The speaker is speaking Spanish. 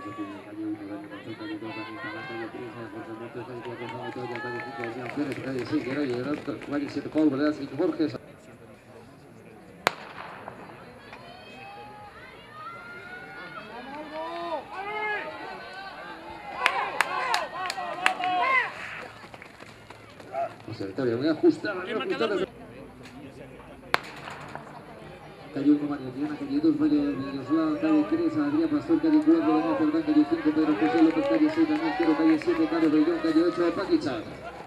Jorge. Observatorio, muy ajustada, muy ajustada. Calle 1, María Triana, calle 2, Mario Miroslava, calle 3, Adrián Pastor, calle 4, Domingo Perdán, calle 5, Pedro José López, calle 6, Daniel Quero, calle 7, Carlos Bellón, calle 8, Paquichar.